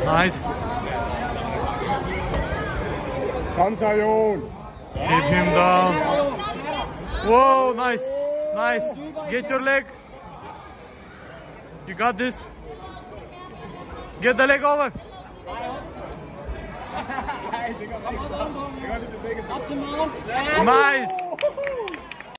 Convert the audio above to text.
Nice. Come, Sayon. Keep him down. Whoa, nice. Nice. Get your leg. You got this. Get the leg over. Nice.